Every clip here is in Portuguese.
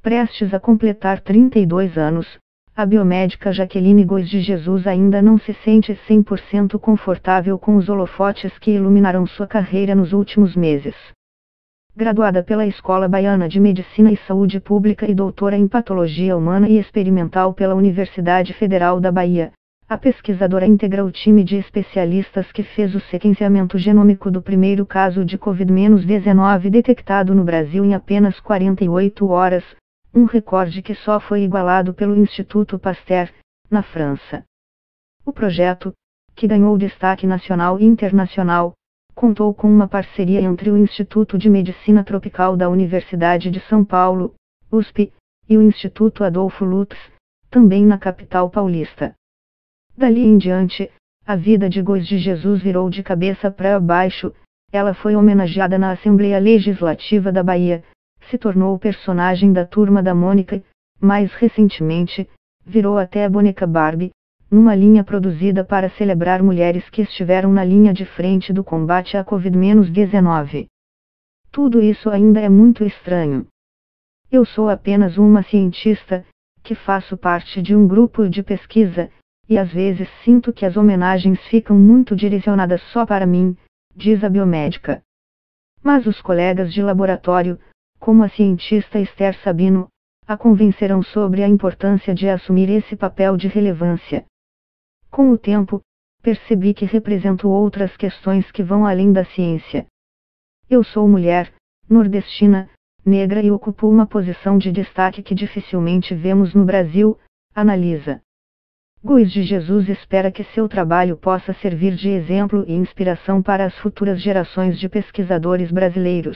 Prestes a completar 32 anos, a biomédica Jaqueline Góes de Jesus ainda não se sente 100% confortável com os holofotes que iluminaram sua carreira nos últimos meses. Graduada pela Escola Baiana de Medicina e Saúde Pública e doutora em Patologia Humana e Experimental pela Universidade Federal da Bahia, a pesquisadora integra o time de especialistas que fez o sequenciamento genômico do primeiro caso de Covid-19 detectado no Brasil em apenas 48 horas, um recorde que só foi igualado pelo Instituto Pasteur, na França. O projeto, que ganhou destaque nacional e internacional, contou com uma parceria entre o Instituto de Medicina Tropical da Universidade de São Paulo, USP, e o Instituto Adolfo Lutz, também na capital paulista. Dali em diante, a vida de Góes de Jesus virou de cabeça para baixo. Ela foi homenageada na Assembleia Legislativa da Bahia, se tornou o personagem da Turma da Mônica e, mais recentemente, virou até a boneca Barbie, numa linha produzida para celebrar mulheres que estiveram na linha de frente do combate à Covid-19. Tudo isso ainda é muito estranho. Eu sou apenas uma cientista, que faço parte de um grupo de pesquisa, e às vezes sinto que as homenagens ficam muito direcionadas só para mim, diz a biomédica. Mas os colegas de laboratório, como a cientista Esther Sabino, a convencerão sobre a importância de assumir esse papel de relevância. Com o tempo, percebi que represento outras questões que vão além da ciência. Eu sou mulher, nordestina, negra e ocupo uma posição de destaque que dificilmente vemos no Brasil, analisa. Góes de Jesus espera que seu trabalho possa servir de exemplo e inspiração para as futuras gerações de pesquisadores brasileiros.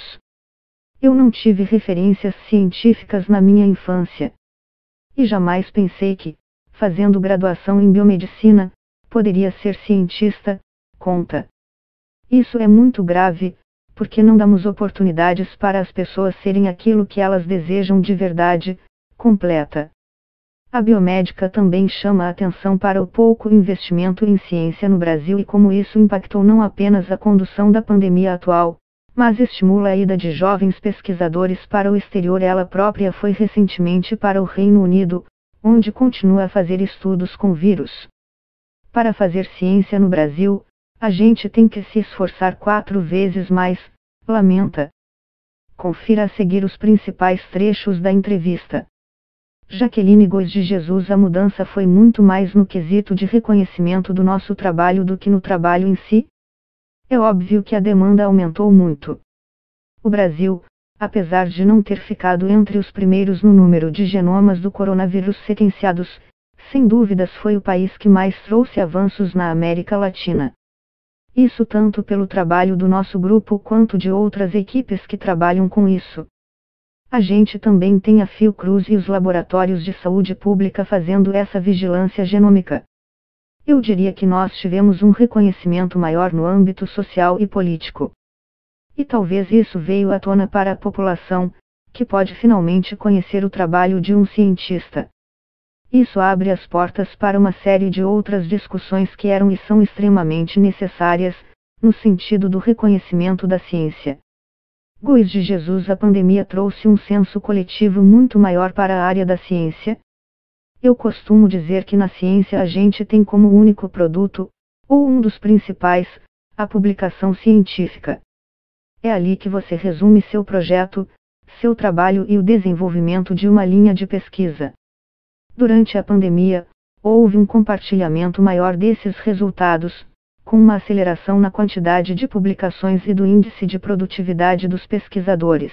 Eu não tive referências científicas na minha infância. E jamais pensei que, fazendo graduação em biomedicina, poderia ser cientista, conta. Isso é muito grave, porque não damos oportunidades para as pessoas serem aquilo que elas desejam de verdade, completa. A biomédica também chama a atenção para o pouco investimento em ciência no Brasil e como isso impactou não apenas a condução da pandemia atual, mas estimula a ida de jovens pesquisadores para o exterior. Ela própria foi recentemente para o Reino Unido, onde continua a fazer estudos com vírus. Para fazer ciência no Brasil, a gente tem que se esforçar 4 vezes mais, lamenta. Confira a seguir os principais trechos da entrevista. Jaqueline Góes de Jesus. A mudança foi muito mais no quesito de reconhecimento do nosso trabalho do que no trabalho em si? É óbvio que a demanda aumentou muito. O Brasil, apesar de não ter ficado entre os primeiros no número de genomas do coronavírus sequenciados, sem dúvidas foi o país que mais trouxe avanços na América Latina. Isso tanto pelo trabalho do nosso grupo quanto de outras equipes que trabalham com isso. A gente também tem a Fiocruz e os laboratórios de saúde pública fazendo essa vigilância genômica. Eu diria que nós tivemos um reconhecimento maior no âmbito social e político. E talvez isso veio à tona para a população, que pode finalmente conhecer o trabalho de um cientista. Isso abre as portas para uma série de outras discussões que eram e são extremamente necessárias, no sentido do reconhecimento da ciência. Góes de Jesus. A pandemia trouxe um senso coletivo muito maior para a área da ciência. Eu costumo dizer que na ciência a gente tem como único produto, ou um dos principais, a publicação científica. É ali que você resume seu projeto, seu trabalho e o desenvolvimento de uma linha de pesquisa. Durante a pandemia, houve um compartilhamento maior desses resultados, com uma aceleração na quantidade de publicações e do índice de produtividade dos pesquisadores.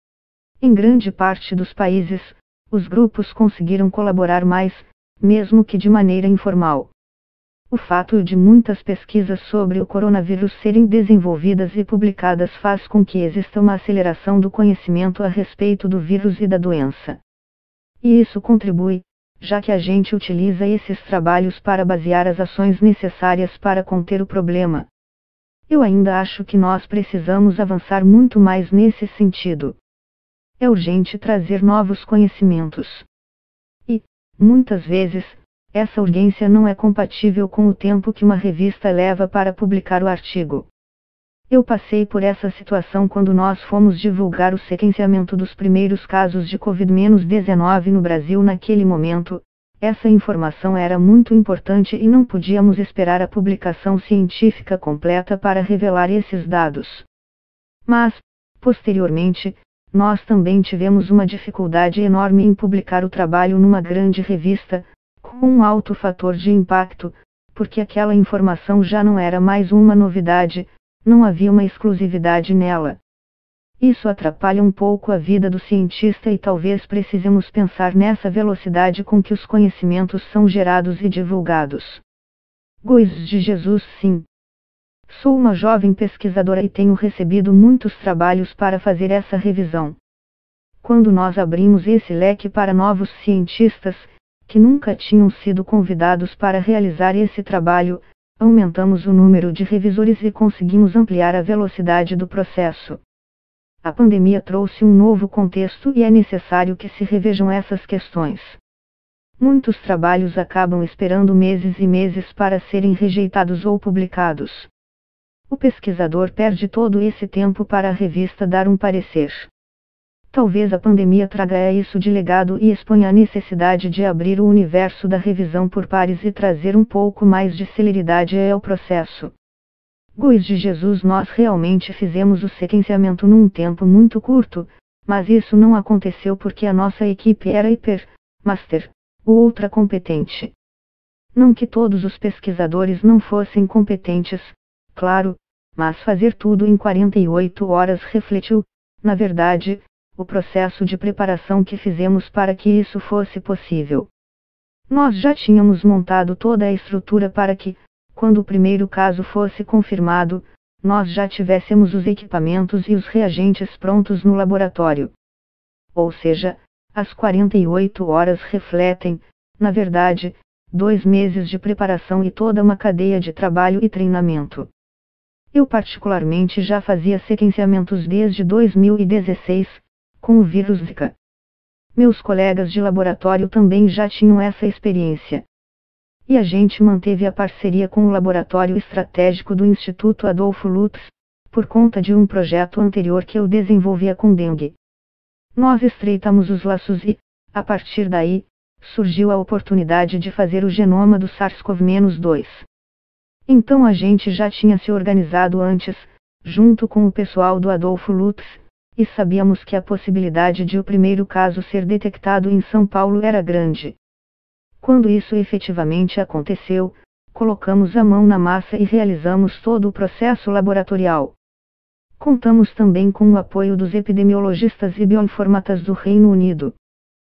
Em grande parte dos países, os grupos conseguiram colaborar mais, mesmo que de maneira informal. O fato de muitas pesquisas sobre o coronavírus serem desenvolvidas e publicadas faz com que exista uma aceleração do conhecimento a respeito do vírus e da doença. E isso contribui, já que a gente utiliza esses trabalhos para basear as ações necessárias para conter o problema. Eu ainda acho que nós precisamos avançar muito mais nesse sentido. É urgente trazer novos conhecimentos. E, muitas vezes, essa urgência não é compatível com o tempo que uma revista leva para publicar o artigo. Eu passei por essa situação quando nós fomos divulgar o sequenciamento dos primeiros casos de Covid-19 no Brasil naquele momento. Essa informação era muito importante e não podíamos esperar a publicação científica completa para revelar esses dados. Mas, posteriormente, nós também tivemos uma dificuldade enorme em publicar o trabalho numa grande revista, com um alto fator de impacto, porque aquela informação já não era mais uma novidade, não havia uma exclusividade nela. Isso atrapalha um pouco a vida do cientista e talvez precisemos pensar nessa velocidade com que os conhecimentos são gerados e divulgados. Góes de Jesus. Sim. Sou uma jovem pesquisadora e tenho recebido muitos trabalhos para fazer essa revisão. Quando nós abrimos esse leque para novos cientistas, que nunca tinham sido convidados para realizar esse trabalho, aumentamos o número de revisores e conseguimos ampliar a velocidade do processo. A pandemia trouxe um novo contexto e é necessário que se revejam essas questões. Muitos trabalhos acabam esperando meses e meses para serem rejeitados ou publicados. O pesquisador perde todo esse tempo para a revista dar um parecer. Talvez a pandemia traga isso de legado e exponha a necessidade de abrir o universo da revisão por pares e trazer um pouco mais de celeridade ao processo. Góes de Jesus. Nós realmente fizemos o sequenciamento num tempo muito curto, mas isso não aconteceu porque a nossa equipe era master, ou ultra competente. Não que todos os pesquisadores não fossem competentes, claro, mas fazer tudo em 48 horas refletiu, na verdade, o processo de preparação que fizemos para que isso fosse possível. Nós já tínhamos montado toda a estrutura para que, quando o primeiro caso fosse confirmado, nós já tivéssemos os equipamentos e os reagentes prontos no laboratório. Ou seja, as 48 horas refletem, na verdade, 2 meses de preparação e toda uma cadeia de trabalho e treinamento. Eu particularmente já fazia sequenciamentos desde 2016, com o vírus Zika. Meus colegas de laboratório também já tinham essa experiência. E a gente manteve a parceria com o Laboratório Estratégico do Instituto Adolfo Lutz, por conta de um projeto anterior que eu desenvolvia com dengue. Nós estreitamos os laços e, a partir daí, surgiu a oportunidade de fazer o genoma do SARS-CoV-2. Então a gente já tinha se organizado antes, junto com o pessoal do Adolfo Lutz, e sabíamos que a possibilidade de o primeiro caso ser detectado em São Paulo era grande. Quando isso efetivamente aconteceu, colocamos a mão na massa e realizamos todo o processo laboratorial. Contamos também com o apoio dos epidemiologistas e bioinformatas do Reino Unido.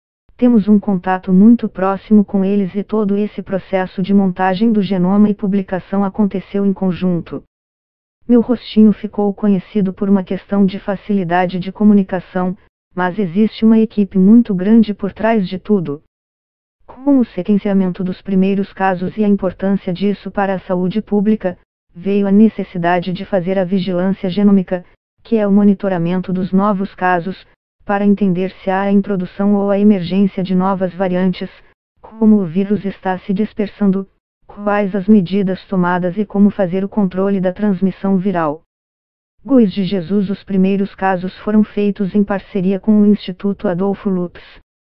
Temos um contato muito próximo com eles e todo esse processo de montagem do genoma e publicação aconteceu em conjunto. Meu rostinho ficou conhecido por uma questão de facilidade de comunicação, mas existe uma equipe muito grande por trás de tudo. Com o sequenciamento dos primeiros casos e a importância disso para a saúde pública, veio a necessidade de fazer a vigilância genômica, que é o monitoramento dos novos casos, para entender se há a introdução ou a emergência de novas variantes, como o vírus está se dispersando, quais as medidas tomadas e como fazer o controle da transmissão viral. Góes de Jesus. Os primeiros casos foram feitos em parceria com o Instituto Adolfo Lutz.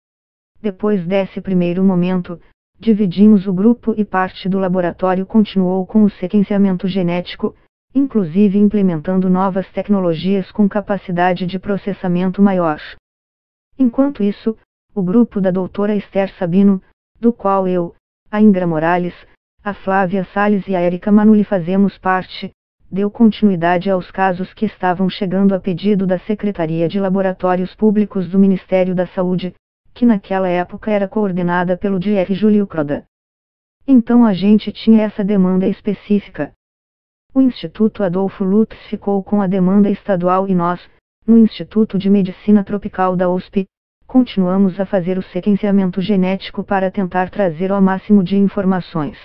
Depois desse primeiro momento, dividimos o grupo e parte do laboratório continuou com o sequenciamento genético, inclusive implementando novas tecnologias com capacidade de processamento maior. Enquanto isso, o grupo da doutora Esther Sabino, do qual eu, a Ingra Morales, a Flávia Salles e a Érica Manuli fazemos parte, deu continuidade aos casos que estavam chegando a pedido da Secretaria de Laboratórios Públicos do Ministério da Saúde, que naquela época era coordenada pelo Dr. Júlio Croda. Então a gente tinha essa demanda específica. O Instituto Adolfo Lutz ficou com a demanda estadual e nós, no Instituto de Medicina Tropical da USP, continuamos a fazer o sequenciamento genético para tentar trazer ao máximo de informações.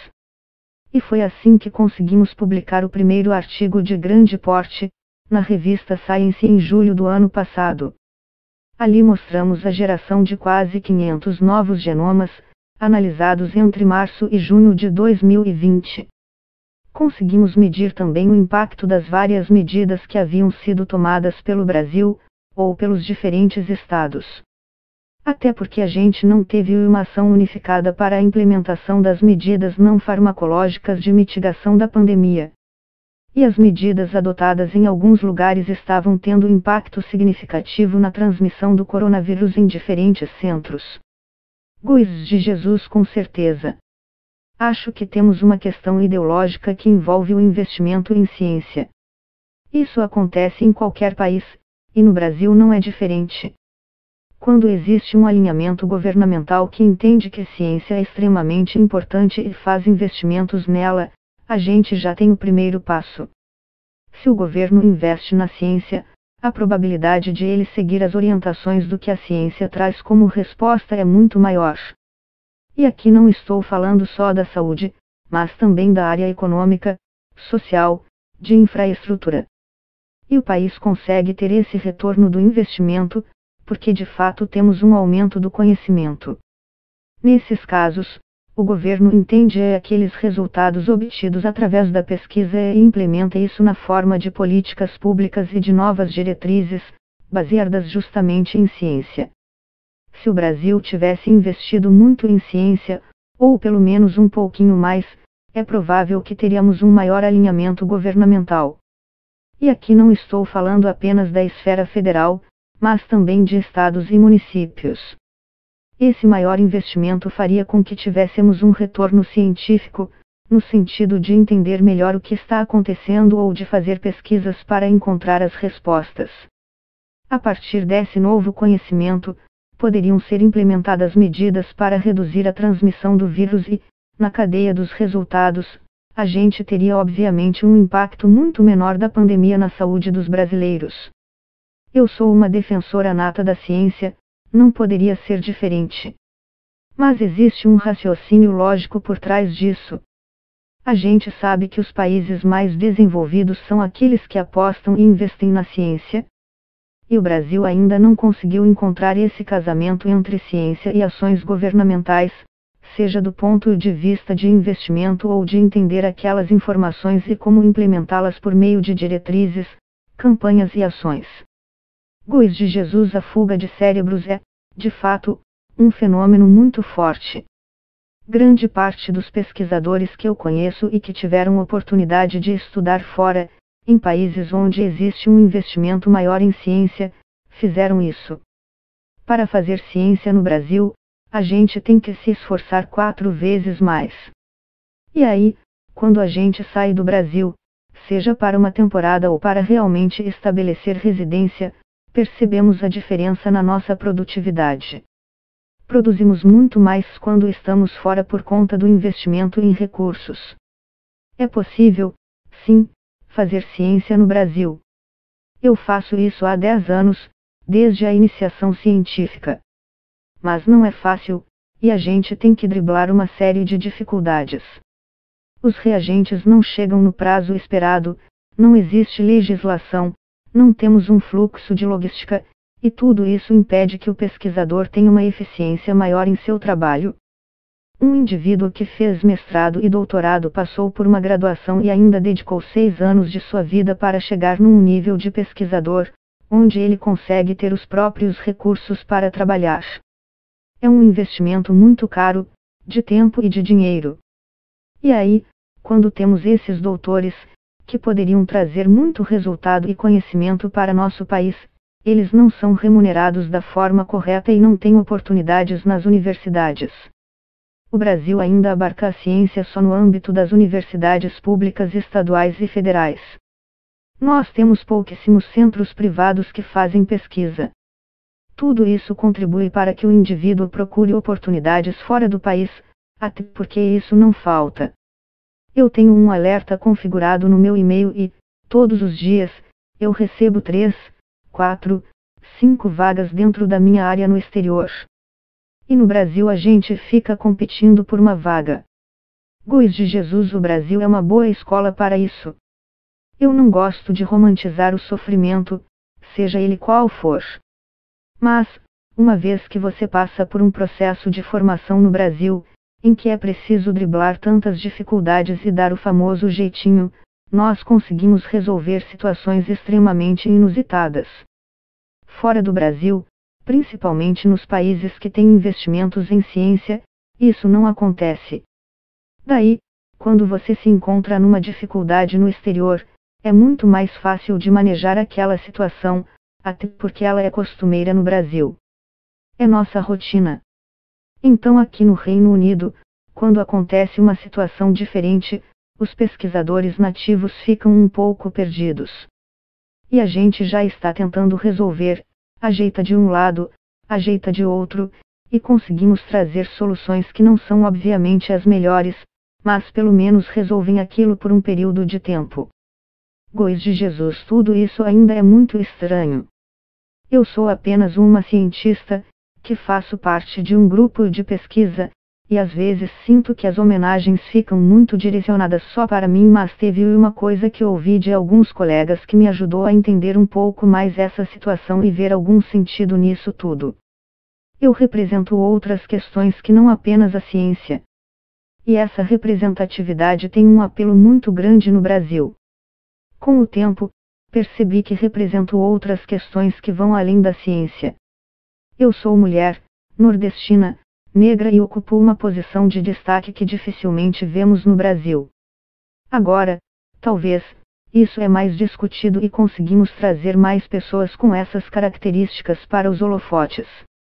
E foi assim que conseguimos publicar o primeiro artigo de grande porte, na revista Science em julho do ano passado. Ali mostramos a geração de quase 500 novos genomas, analisados entre março e junho de 2020. conseguimos medir também o impacto das várias medidas que haviam sido tomadas pelo Brasil, ou pelos diferentes estados. Até porque a gente não teve uma ação unificada para a implementação das medidas não farmacológicas de mitigação da pandemia. E as medidas adotadas em alguns lugares estavam tendo impacto significativo na transmissão do coronavírus em diferentes centros. Goiás de Jesus, com certeza. Acho que temos uma questão ideológica que envolve o investimento em ciência. Isso acontece em qualquer país, e no Brasil não é diferente. Quando existe um alinhamento governamental que entende que a ciência é extremamente importante e faz investimentos nela, a gente já tem o primeiro passo. Se o governo investe na ciência, a probabilidade de ele seguir as orientações do que a ciência traz como resposta é muito maior. E aqui não estou falando só da saúde, mas também da área econômica, social, de infraestrutura. E o país consegue ter esse retorno do investimento, porque de fato temos um aumento do conhecimento. Nesses casos, o governo entende aqueles resultados obtidos através da pesquisa e implementa isso na forma de políticas públicas e de novas diretrizes, baseadas justamente em ciência. Se o Brasil tivesse investido muito em ciência, ou pelo menos um pouquinho mais, é provável que teríamos um maior alinhamento governamental. E aqui não estou falando apenas da esfera federal, mas também de estados e municípios. Esse maior investimento faria com que tivéssemos um retorno científico, no sentido de entender melhor o que está acontecendo ou de fazer pesquisas para encontrar as respostas. A partir desse novo conhecimento, poderiam ser implementadas medidas para reduzir a transmissão do vírus e, na cadeia dos resultados, a gente teria obviamente um impacto muito menor da pandemia na saúde dos brasileiros. Eu sou uma defensora nata da ciência, não poderia ser diferente. Mas existe um raciocínio lógico por trás disso. A gente sabe que os países mais desenvolvidos são aqueles que apostam e investem na ciência. E o Brasil ainda não conseguiu encontrar esse casamento entre ciência e ações governamentais, seja do ponto de vista de investimento ou de entender aquelas informações e como implementá-las por meio de diretrizes, campanhas e ações. Goiás de Jesus, a fuga de cérebros é, de fato, um fenômeno muito forte. Grande parte dos pesquisadores que eu conheço e que tiveram oportunidade de estudar fora, em países onde existe um investimento maior em ciência, fizeram isso. Para fazer ciência no Brasil, a gente tem que se esforçar 4 vezes mais. E aí, quando a gente sai do Brasil, seja para uma temporada ou para realmente estabelecer residência, percebemos a diferença na nossa produtividade. Produzimos muito mais quando estamos fora por conta do investimento em recursos. É possível, sim, fazer ciência no Brasil. Eu faço isso há 10 anos, desde a iniciação científica. Mas não é fácil, e a gente tem que driblar uma série de dificuldades. Os reagentes não chegam no prazo esperado, não existe legislação, não temos um fluxo de logística, e tudo isso impede que o pesquisador tenha uma eficiência maior em seu trabalho. Um indivíduo que fez mestrado e doutorado passou por uma graduação e ainda dedicou 6 anos de sua vida para chegar num nível de pesquisador, onde ele consegue ter os próprios recursos para trabalhar. É um investimento muito caro, de tempo e de dinheiro. E aí, quando temos esses doutores, que poderiam trazer muito resultado e conhecimento para nosso país, eles não são remunerados da forma correta e não têm oportunidades nas universidades. O Brasil ainda abarca a ciência só no âmbito das universidades públicas estaduais e federais. Nós temos pouquíssimos centros privados que fazem pesquisa. Tudo isso contribui para que o indivíduo procure oportunidades fora do país, até porque isso não falta. Eu tenho um alerta configurado no meu e-mail e, todos os dias, eu recebo 3, 4, 5 vagas dentro da minha área no exterior. E no Brasil a gente fica competindo por uma vaga. Goiás de Jesus, o Brasil é uma boa escola para isso. Eu não gosto de romantizar o sofrimento, seja ele qual for. Mas, uma vez que você passa por um processo de formação no Brasil, em que é preciso driblar tantas dificuldades e dar o famoso jeitinho, nós conseguimos resolver situações extremamente inusitadas. Fora do Brasil, principalmente nos países que têm investimentos em ciência, isso não acontece. Daí, quando você se encontra numa dificuldade no exterior, é muito mais fácil de manejar aquela situação, até porque ela é costumeira no Brasil. É nossa rotina. Então aqui no Reino Unido, quando acontece uma situação diferente, os pesquisadores nativos ficam um pouco perdidos. E a gente já está tentando resolver, ajeita de um lado, ajeita de outro, e conseguimos trazer soluções que não são obviamente as melhores, mas pelo menos resolvem aquilo por um período de tempo. Góis de Jesus, tudo isso ainda é muito estranho. Eu sou apenas uma cientista, que faço parte de um grupo de pesquisa, e às vezes sinto que as homenagens ficam muito direcionadas só para mim, mas teve uma coisa que ouvi de alguns colegas que me ajudou a entender um pouco mais essa situação e ver algum sentido nisso tudo. Eu represento outras questões que não apenas a ciência. E essa representatividade tem um apelo muito grande no Brasil. Com o tempo, percebi que represento outras questões que vão além da ciência. Eu sou mulher, nordestina, negra e ocupo uma posição de destaque que dificilmente vemos no Brasil. Agora, talvez, isso é mais discutido e conseguimos trazer mais pessoas com essas características para os holofotes.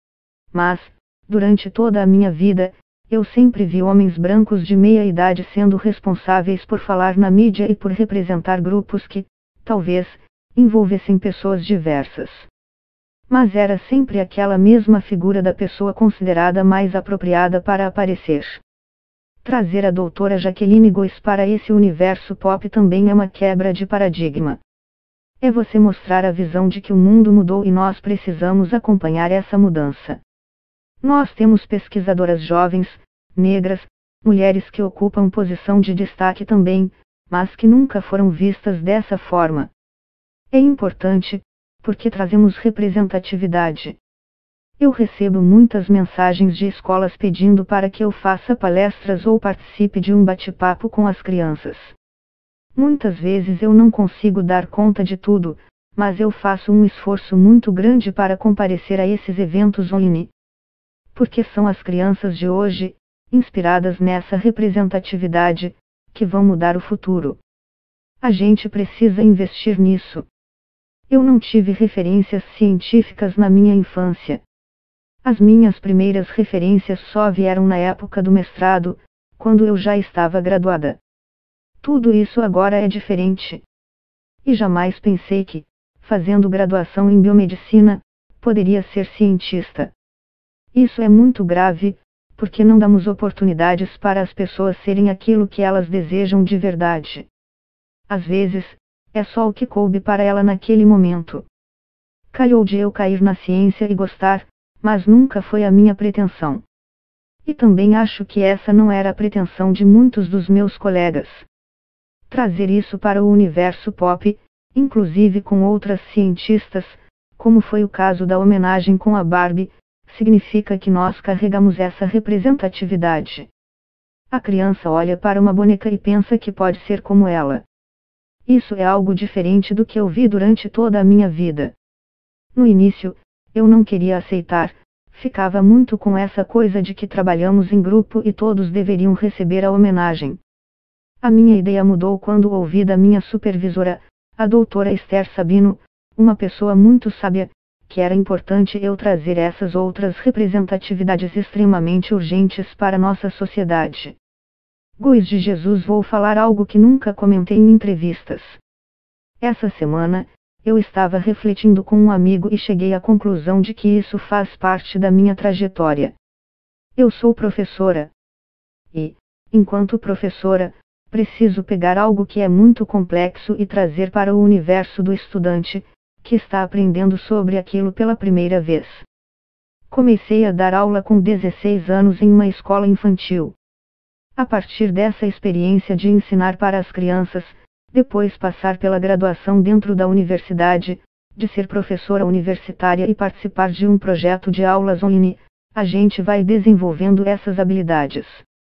Mas, durante toda a minha vida, eu sempre vi homens brancos de meia idade sendo responsáveis por falar na mídia e por representar grupos que, talvez, envolvessem pessoas diversas. Mas era sempre aquela mesma figura da pessoa considerada mais apropriada para aparecer. Trazer a doutora Jaqueline Góes para esse universo pop também é uma quebra de paradigma. É você mostrar a visão de que o mundo mudou e nós precisamos acompanhar essa mudança. Nós temos pesquisadoras jovens, negras, mulheres que ocupam posição de destaque também, mas que nunca foram vistas dessa forma. É importante, porque trazemos representatividade. Eu recebo muitas mensagens de escolas pedindo para que eu faça palestras ou participe de um bate-papo com as crianças. Muitas vezes eu não consigo dar conta de tudo, mas eu faço um esforço muito grande para comparecer a esses eventos online. Porque são as crianças de hoje, inspiradas nessa representatividade, que vão mudar o futuro. A gente precisa investir nisso. Eu não tive referências científicas na minha infância. As minhas primeiras referências só vieram na época do mestrado, quando eu já estava graduada. Tudo isso agora é diferente. E jamais pensei que, fazendo graduação em biomedicina, poderia ser cientista. Isso é muito grave, porque não damos oportunidades para as pessoas serem aquilo que elas desejam de verdade. Às vezes, é só o que coube para ela naquele momento. Calhou de eu cair na ciência e gostar, mas nunca foi a minha pretensão. E também acho que essa não era a pretensão de muitos dos meus colegas. Trazer isso para o universo pop, inclusive com outras cientistas, como foi o caso da homenagem com a Barbie, significa que nós carregamos essa representatividade. A criança olha para uma boneca e pensa que pode ser como ela. Isso é algo diferente do que eu vi durante toda a minha vida. No início, eu não queria aceitar, ficava muito com essa coisa de que trabalhamos em grupo e todos deveriam receber a homenagem. A minha ideia mudou quando ouvi da minha supervisora, a doutora Esther Sabino, uma pessoa muito sábia, que era importante eu trazer essas outras representatividades extremamente urgentes para nossa sociedade. Góes de Jesus, vou falar algo que nunca comentei em entrevistas. Essa semana, eu estava refletindo com um amigo e cheguei à conclusão de que isso faz parte da minha trajetória. Eu sou professora. E, enquanto professora, preciso pegar algo que é muito complexo e trazer para o universo do estudante, que está aprendendo sobre aquilo pela primeira vez. Comecei a dar aula com 16 anos em uma escola infantil. A partir dessa experiência de ensinar para as crianças, depois passar pela graduação dentro da universidade, de ser professora universitária e participar de um projeto de aulas online, a gente vai desenvolvendo essas habilidades.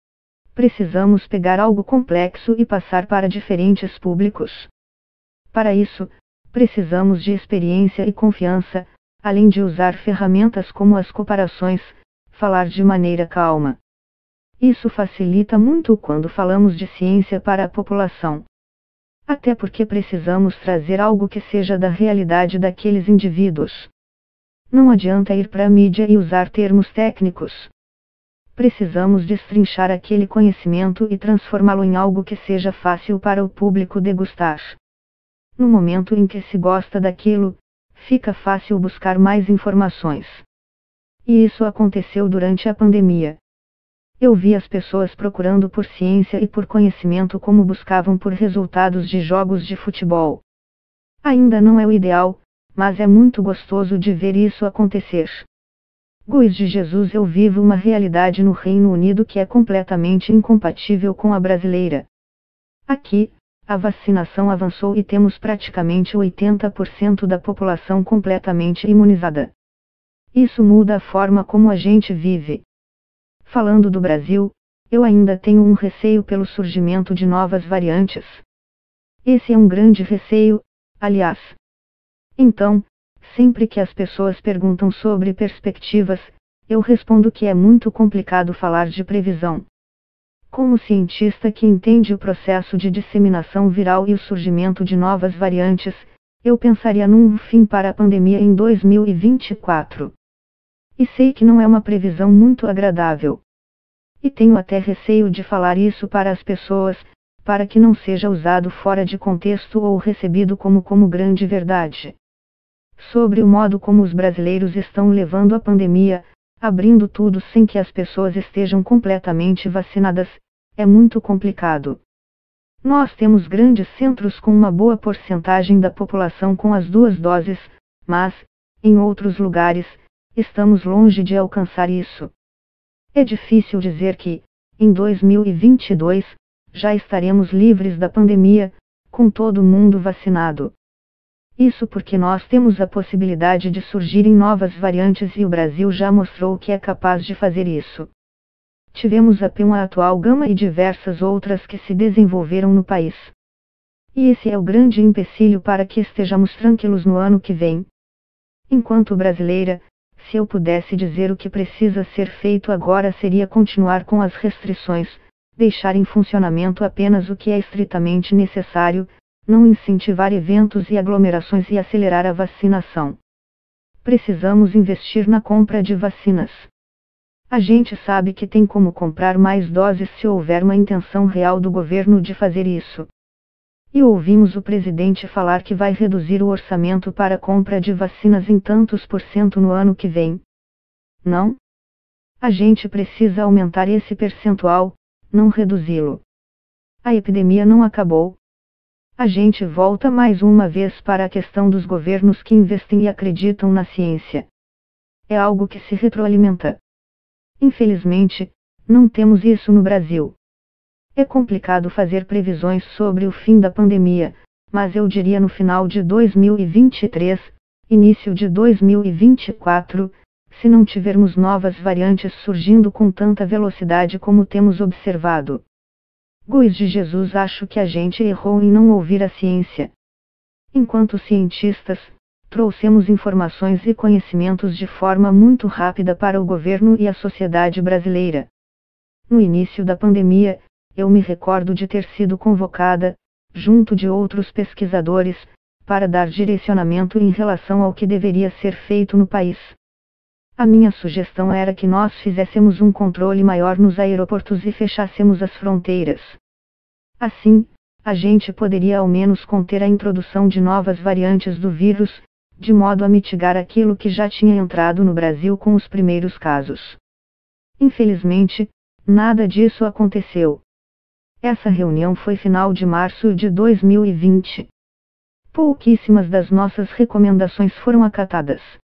Precisamos pegar algo complexo e passar para diferentes públicos. Para isso, precisamos de experiência e confiança, além de usar ferramentas como as comparações, falar de maneira calma. Isso facilita muito quando falamos de ciência para a população. Até porque precisamos trazer algo que seja da realidade daqueles indivíduos. Não adianta ir para a mídia e usar termos técnicos. Precisamos destrinchar aquele conhecimento e transformá-lo em algo que seja fácil para o público degustar. No momento em que se gosta daquilo, fica fácil buscar mais informações. E isso aconteceu durante a pandemia. Eu vi as pessoas procurando por ciência e por conhecimento como buscavam por resultados de jogos de futebol. Ainda não é o ideal, mas é muito gostoso de ver isso acontecer. Guiz de Jesus, eu vivo uma realidade no Reino Unido que é completamente incompatível com a brasileira. Aqui, a vacinação avançou e temos praticamente 80% da população completamente imunizada. Isso muda a forma como a gente vive. Falando do Brasil, eu ainda tenho um receio pelo surgimento de novas variantes. Esse é um grande receio, aliás. Então, sempre que as pessoas perguntam sobre perspectivas, eu respondo que é muito complicado falar de previsão. Como cientista que entende o processo de disseminação viral e o surgimento de novas variantes, eu pensaria num fim para a pandemia em 2024. E sei que não é uma previsão muito agradável. E tenho até receio de falar isso para as pessoas, para que não seja usado fora de contexto ou recebido como grande verdade. Sobre o modo como os brasileiros estão levando a pandemia, abrindo tudo sem que as pessoas estejam completamente vacinadas, é muito complicado. Nós temos grandes centros com uma boa porcentagem da população com as 2 doses, mas, em outros lugares, estamos longe de alcançar isso. É difícil dizer que, em 2022, já estaremos livres da pandemia, com todo mundo vacinado. Isso porque nós temos a possibilidade de surgirem novas variantes e o Brasil já mostrou que é capaz de fazer isso. Tivemos a P1 atual gama e diversas outras que se desenvolveram no país. E esse é o grande empecilho para que estejamos tranquilos no ano que vem. Enquanto brasileira, se eu pudesse dizer o que precisa ser feito agora seria continuar com as restrições, deixar em funcionamento apenas o que é estritamente necessário, não incentivar eventos e aglomerações e acelerar a vacinação. Precisamos investir na compra de vacinas. A gente sabe que tem como comprar mais doses se houver uma intenção real do governo de fazer isso. E ouvimos o presidente falar que vai reduzir o orçamento para a compra de vacinas em tantos % no ano que vem. Não? A gente precisa aumentar esse percentual, não reduzi-lo. A epidemia não acabou. A gente volta mais uma vez para a questão dos governos que investem e acreditam na ciência. É algo que se retroalimenta. Infelizmente, não temos isso no Brasil. É complicado fazer previsões sobre o fim da pandemia, mas eu diria no final de 2023, início de 2024, se não tivermos novas variantes surgindo com tanta velocidade como temos observado. Guiz de Jesus, acho que a gente errou em não ouvir a ciência. Enquanto cientistas, trouxemos informações e conhecimentos de forma muito rápida para o governo e a sociedade brasileira. No início da pandemia, eu me recordo de ter sido convocada, junto de outros pesquisadores, para dar direcionamento em relação ao que deveria ser feito no país. A minha sugestão era que nós fizéssemos um controle maior nos aeroportos e fechássemos as fronteiras. Assim, a gente poderia ao menos conter a introdução de novas variantes do vírus, de modo a mitigar aquilo que já tinha entrado no Brasil com os primeiros casos. Infelizmente, nada disso aconteceu. Essa reunião foi final de março de 2020. Pouquíssimas das nossas recomendações foram acatadas.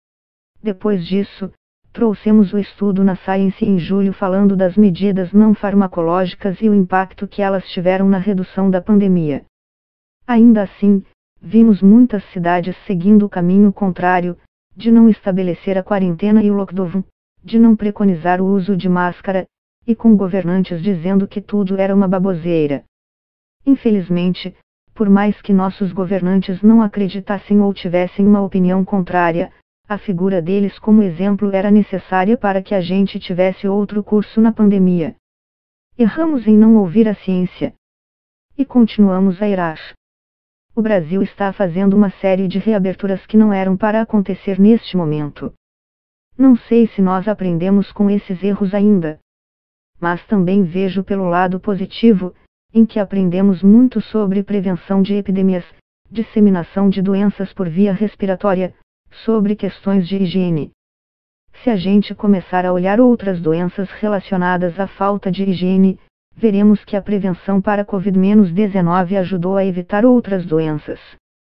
Depois disso, trouxemos o estudo na Science em julho falando das medidas não farmacológicas e o impacto que elas tiveram na redução da pandemia. Ainda assim, vimos muitas cidades seguindo o caminho contrário, de não estabelecer a quarentena e o lockdown, de não preconizar o uso de máscara, e com governantes dizendo que tudo era uma baboseira. Infelizmente, por mais que nossos governantes não acreditassem ou tivessem uma opinião contrária, a figura deles como exemplo era necessária para que a gente tivesse outro curso na pandemia. Erramos em não ouvir a ciência. E continuamos a errar. O Brasil está fazendo uma série de reaberturas que não eram para acontecer neste momento. Não sei se nós aprendemos com esses erros ainda. Mas também vejo pelo lado positivo, em que aprendemos muito sobre prevenção de epidemias, disseminação de doenças por via respiratória, sobre questões de higiene. Se a gente começar a olhar outras doenças relacionadas à falta de higiene, veremos que a prevenção para Covid-19 ajudou a evitar outras doenças.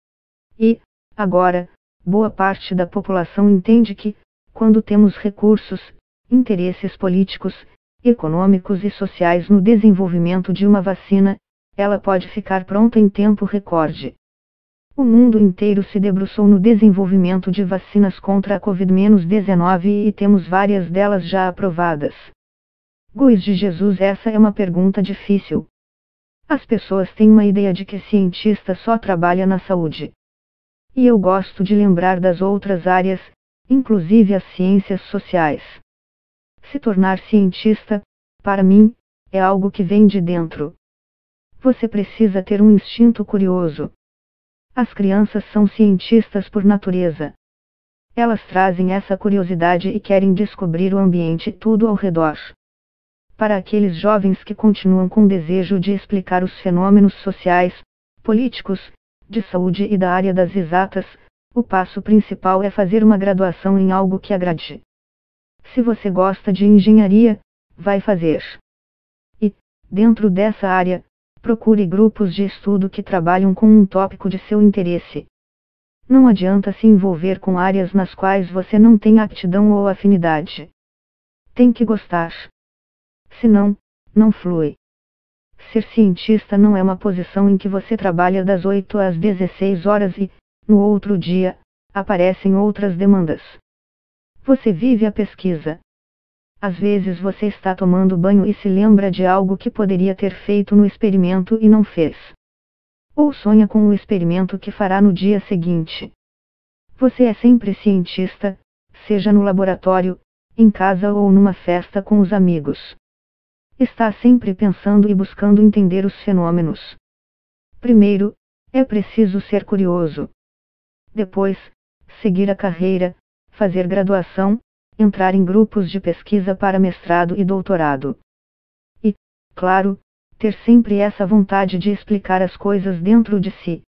E, agora, boa parte da população entende que, quando temos recursos, interesses políticos, econômicos e sociais no desenvolvimento de uma vacina, ela pode ficar pronta em tempo recorde. O mundo inteiro se debruçou no desenvolvimento de vacinas contra a Covid-19 e temos várias delas já aprovadas. Guiz de Jesus, essa é uma pergunta difícil. As pessoas têm uma ideia de que cientista só trabalha na saúde. E eu gosto de lembrar das outras áreas, inclusive as ciências sociais. Se tornar cientista, para mim, é algo que vem de dentro. Você precisa ter um instinto curioso. As crianças são cientistas por natureza. Elas trazem essa curiosidade e querem descobrir o ambiente e tudo ao redor. Para aqueles jovens que continuam com desejo de explicar os fenômenos sociais, políticos, de saúde e da área das exatas, o passo principal é fazer uma graduação em algo que agrade. Se você gosta de engenharia, vai fazer. E, dentro dessa área, procure grupos de estudo que trabalham com um tópico de seu interesse. Não adianta se envolver com áreas nas quais você não tem aptidão ou afinidade. Tem que gostar. Senão, não flui. Ser cientista não é uma posição em que você trabalha das 8 às 16 horas e, no outro dia, aparecem outras demandas. Você vive a pesquisa. Às vezes você está tomando banho e se lembra de algo que poderia ter feito no experimento e não fez. Ou sonha com o experimento que fará no dia seguinte. Você é sempre cientista, seja no laboratório, em casa ou numa festa com os amigos. Está sempre pensando e buscando entender os fenômenos. Primeiro, é preciso ser curioso. Depois, seguir a carreira, fazer graduação, entrar em grupos de pesquisa para mestrado e doutorado. E, claro, ter sempre essa vontade de explicar as coisas dentro de si.